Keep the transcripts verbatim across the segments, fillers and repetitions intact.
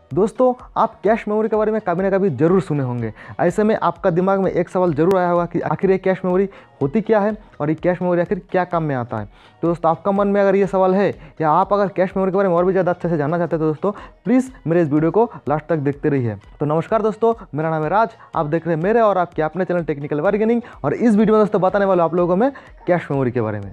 दोस्तों आप cache memory के बारे में कभी ना कभी जरूर सुने होंगे। ऐसे में आपका दिमाग में एक सवाल जरूर आया होगा कि आखिर ये कैश मेमोरी होती क्या है और ये कैश मेमोरी आखिर क्या काम में आता है। तो दोस्तों आपका मन में अगर ये सवाल है या आप अगर कैश मेमोरी के बारे में और भी ज़्यादा अच्छे से जानना चाहते हैं तो दोस्तों प्लीज़ मेरे इस वीडियो को लास्ट तक देखते रहिए। तो नमस्कार दोस्तों, मेरा नाम है राज, आप देख रहे हैं मेरे और आपके अपने चैनल टेक्निकल बार्गेनिंग, और इस वीडियो में दोस्तों बताने वाला आप लोगों को मैं कैश मेमोरी के बारे में।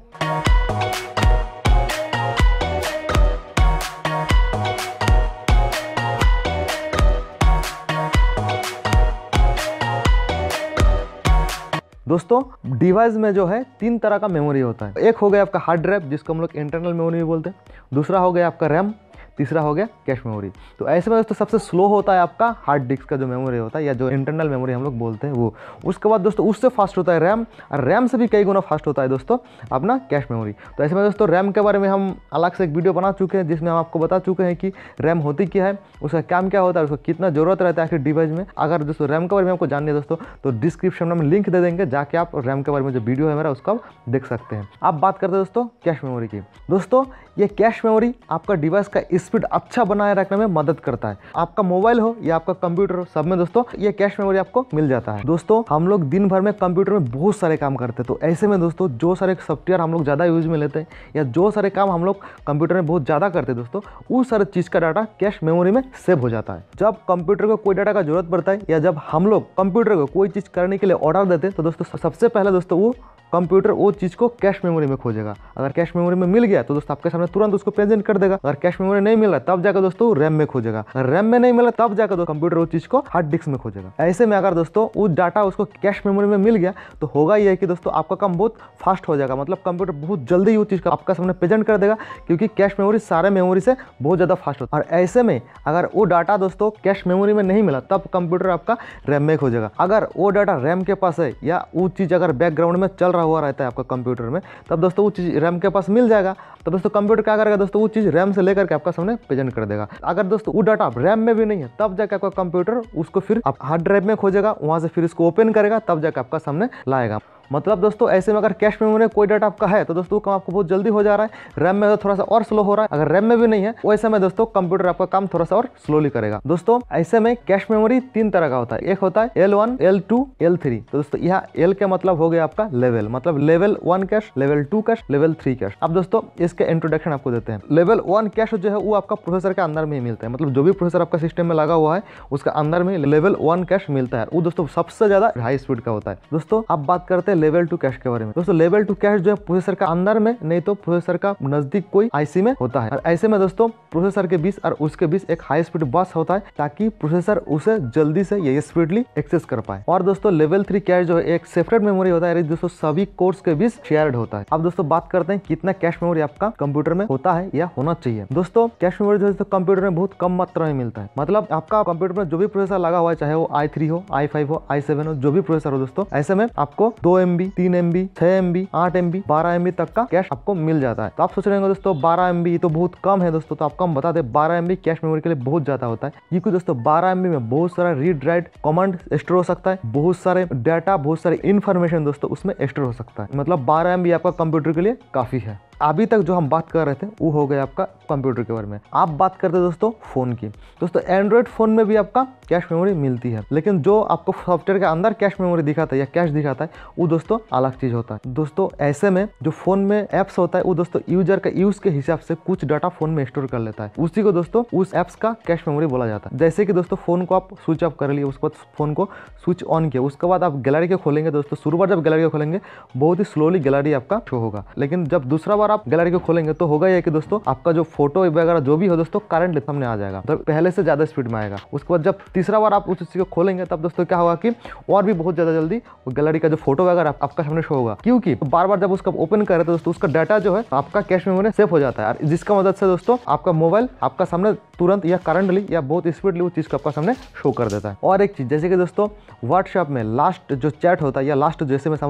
दोस्तों डिवाइस में जो है तीन तरह का मेमोरी होता है। एक हो गया आपका हार्ड ड्राइव जिसको हम लोग इंटरनल मेमोरी भी बोलते हैं, दूसरा हो गया आपका रैम, तीसरा हो गया कैश मेमोरी। तो ऐसे में दोस्तों सबसे स्लो होता है आपका हार्ड डिस्क का जो मेमोरी होता है या जो इंटरनल मेमोरी हम लोग बोलते हैं वो। उसके बाद दोस्तों उससे फास्ट होता है रैम, और रैम से भी कई गुना फास्ट होता है दोस्तों अपना कैश मेमोरी। तो ऐसे में दोस्तों रैम के बारे में हम अलग से एक वीडियो बना चुके हैं जिसमें हम आपको बता चुके हैं कि रैम होती क्या है, उसका काम क्या होता है, उसको कितना जरूरत रहता है आखिर डिवाइस में। अगर दोस्तों रैम के बारे में आपको जाननी है दोस्तों तो डिस्क्रिप्शन में हम लिंक दे देंगे, जाके आप रैम के बारे में जो वीडियो है मेरा उसको आप देख सकते हैं। आप बात करते हैं दोस्तों कैश मेमोरी की। दोस्तों ये कैश मेमोरी आपका डिवाइस का स्पीड अच्छा बनाए रखने में मदद करता है। आपका मोबाइल हो या आपका कंप्यूटर हो, सब में दोस्तों ये कैश मेमोरी आपको मिल जाता है। दोस्तों हम लोग दिन भर में कंप्यूटर में बहुत सारे काम करते हैं, तो ऐसे में दोस्तों जो सारे सॉफ्टवेयर हम लोग ज़्यादा यूज में लेते हैं या जो सारे काम हम लोग कंप्यूटर में बहुत ज़्यादा करते हैं दोस्तों, उस सारे चीज़ का डाटा कैश मेमोरी में सेव हो जाता है। जब कंप्यूटर को कोई डाटा का जरूरत पड़ता है या जब हम लोग कंप्यूटर को कोई चीज़ करने के लिए ऑर्डर देते हैं तो दोस्तों सबसे पहले दोस्तों वो कंप्यूटर वो चीज़ को कैश मेमोरी में खोजेगा। अगर कैश मेमोरी में मिल गया तो दोस्तों आपके सामने तुरंत उसको प्रेजेंट कर देगा। अगर कैश मेमोरी नहीं मिल रहा तब जाकर दोस्तों रैम में खोजेगा, अगर रैम में नहीं मिला तब जाकर दोस्तों कंप्यूटर वो चीज़ को हार्ड डिस्क में खोजेगा। ऐसे में अगर दोस्तों वो डाटा उसको कैश मेमोरी में मिल गया तो होगा ये कि दोस्तों आपका काम बहुत फास्ट हो जाएगा, मतलब कंप्यूटर बहुत जल्दी वो चीज़ को आपका सामने प्रेजेंट कर देगा, क्योंकि कैश मेमोरी सारे मेमोरी से बहुत ज़्यादा फास्ट होता है। और ऐसे में अगर वो डाटा दोस्तों कैश मेमोरी में नहीं मिला तब कंप्यूटर आपका रैम में खोजेगा। अगर वो डाटा रैम के पास है या वो चीज़ अगर बैकग्राउंड में चल रहा हुआ रहता है आपका कंप्यूटर में, तब दोस्तों वो चीज़ रैम के पास मिल जाएगा। तो दोस्तों कंप्यूटर क्या करेगा दोस्तों वो चीज़ रैम से लेकर के आपका सामने प्रेजेंट कर देगा। अगर दोस्तों वो डाटा रैम में भी नहीं है तब जाकर आपका कंप्यूटर उसको फिर आप हार्ड ड्राइव में खोजेगा, वहाँ से फिर इसको ओपन करेगा, तब जाकर आपका सामने लाएगा। मतलब दोस्तों ऐसे में अगर कैश मेमोरी में कोई डाटा आपका है तो दोस्तों काम आपको बहुत जल्दी हो जा रहा है, रैम में तो थोड़ा सा और स्लो हो रहा है। अगर रैम में भी नहीं है वैसे में दोस्तों कंप्यूटर आपका काम थोड़ा सा और स्लोली करेगा। दोस्तों ऐसे में कैश मेमोरी तीन तरह का होता है। एक होता है L one, L two, L three. तो दोस्तों यह एल का मतलब हो गया आपका लेवल, मतलब level one cache, level two cache, level three cache. अब दोस्तों इसके इंट्रोडक्शन आपको देते हैं। लेवल वन कैश जो है वो आपका प्रोसेसर के अंदर में ही मिलता है, मतलब जो भी प्रोसेसर आपका सिस्टम में लगा हुआ है उसका अंदर में लेवल वन कैश मिलता है। वो दोस्तों सबसे ज्यादा हाई स्पीड का होता है। दोस्तों अब बात करते हैं लेवल टू कैश के में। दोस्तों लेवल टू कैश जो है प्रोसेसर का अंदर में नहीं तो प्रोसेसर का नजदीक कोई आईसी में होता है, और ऐसे में दोस्तों प्रोसेसर के बीच और उसके बीच एक हाई स्पीड बस होता है ताकि प्रोसेसर उसे जल्दी से ये स्पीडली एक्सेस कर पाए। और दोस्तों लेवल थ्री कैश जो है एक सेपरेट मेमोरी होता है दोस्तों, सभी कोर्स के बीच शेयर्ड होता है। अब दोस्तों बात करते हैं कितना कैश मेमोरी आपका कंप्यूटर में होता है या होना चाहिए। दोस्तों कैश मेमोरी जो है कंप्यूटर में बहुत कम मात्रा में मिलता है, मतलब आपका कंप्यूटर में जो भी प्रोसेसर लगा हुआ है, चाहे वो आई थ्री हो, आई फाइव हो, आई सेवन हो, जो भी प्रोसेसर हो दोस्तों, ऐसे में आपको दो एम बी, तीन एम बी, छह एम बी, आठ एम बी, बारह एम बी तक का कैश आपको मिल जाता है। तो आप सोच रहे होंगे दोस्तों बारह एम बी तो बहुत कम है दोस्तों, तो आपको हम बता दें बारह एम बी कैश मेमोरी के लिए बहुत ज्यादा होता है, क्योंकि दोस्तों बारह एम बी में बहुत सारा रीड राइट कमांड स्टोर हो सकता है, बहुत सारे डाटा, बहुत सारे इन्फॉर्मेशन दोस्तों उसमें स्टोर हो सकता है। मतलब बारह एम बी आपका कंप्यूटर के लिए काफी है। अभी तक जो हम बात कर रहे थे वो हो गया आपका कंप्यूटर के बारे में। आप बात करते हैं दोस्तों फोन की। दोस्तों एंड्रॉइड फोन में भी आपका कैश मेमोरी मिलती है, लेकिन जो आपको सॉफ्टवेयर के अंदर कैश मेमोरी दिखाता है या कैश दिखाता है वो दोस्तों अलग चीज होता है। दोस्तों ऐसे में जो फोन में एप्स होता है वो दोस्तों यूजर का यूज के हिसाब से कुछ डाटा फोन में स्टोर कर लेता है, उसी को दोस्तों उस एप्स का कैश मेमोरी बोला जाता है। जैसे कि दोस्तों फोन को आप स्विच ऑफ कर लिए, उसके बाद फोन को स्विच ऑन किया, उसके बाद आप गैलरी को खोलेंगे दोस्तों, शुरू बार जब गैलरी को खोलेंगे बहुत ही स्लोली गैलरी आपका शो होगा, लेकिन जब दूसरा बार आप गैलरी को खोलेंगे तो होगा ये कि दोस्तों आपका जो फोटो वगैरह जो भी हो दोस्तों करंट सामने आ जाएगा, तो पहले से ज्यादा स्पीड में आएगा। उसके बाद जब तीसरा बार आप उस चीज को खोलेंगे तब दोस्तों क्या होगा कि और भी बहुत ज्यादा जल्दी गैलरी का जो फोटो वगैरह आप, आपका सामने शो होगा, क्योंकि बार बार जब उसका ओपन करे तो दोस्तों उसका डाटा जो है आपका कैश मेमोरी सेव हो जाता है, और जिसका मदद से दोस्तों आपका मोबाइल आपका सामने तुरंत या करंटली या बहुत स्पीडली वो चीज को आपका सामने शो कर देता है। और एक चीज जैसे कि दोस्तों व्हाट्सएप में लास्ट जो चैट होता है या लास्ट जैसे में हम लोग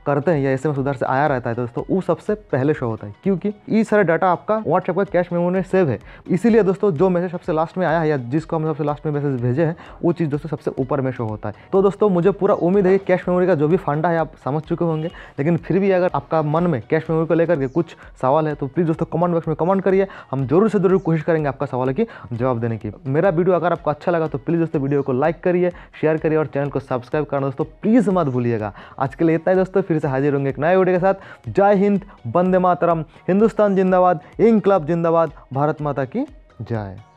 करते हैं या एस एम एस उधर से आया रहता है दोस्तों, वो सबसे पहले शो होता है, क्योंकि ये सारा डाटा आपका व्हाट्सएप का कैश मेमोरी में सेव है। इसीलिए दोस्तों जो मैसेज सबसे लास्ट में आया है या जिसको हम सबसे लास्ट में मैसेज भेजे हैं वो चीज़ दोस्तों सबसे ऊपर में शो होता है। तो दोस्तों मुझे पूरा उम्मीद है कि कैश मेमोरी का जो भी फंडा है आप समझ चुके होंगे, लेकिन फिर भी अगर आपका मन में कैश मेमोरी को लेकर के कुछ सवाल है तो प्लीज़ दोस्तों कमेंट बॉक्स में कमेंट करिए, हम जरूर से जरूर कोशिश करेंगे आपका सवाल की जवाब देने की। मेरा वीडियो अगर आपको अच्छा लगा तो प्लीज़ दोस्तों वीडियो को लाइक करिए, शेयर करिए और चैनल को सब्सक्राइब करना दोस्तों प्लीज़ मत भूलिएगा। आज के लिए इतना ही दोस्तों, फिर से हाजिर होंगे एक नए वीडियो के साथ। जय हिंद, वंदे मातरम, हिंदुस्तान जिंदाबाद, इंकलाब जिंदाबाद, भारत माता की जय।